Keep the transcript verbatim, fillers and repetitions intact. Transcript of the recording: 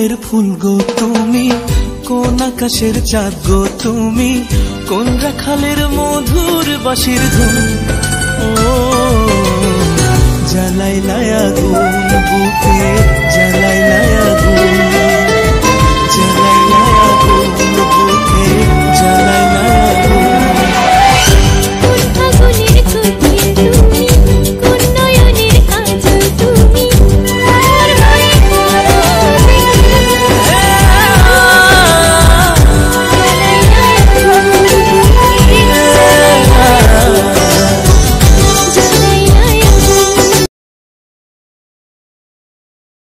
ফুলের ফুল গো তুমি, কোন আকাশের চাঁদ গো তুমি, কোন রাখালের মধুর বাঁশির ধুন। ও জ্বালাইলায়া গুন বুকে জ্বালাইলায়া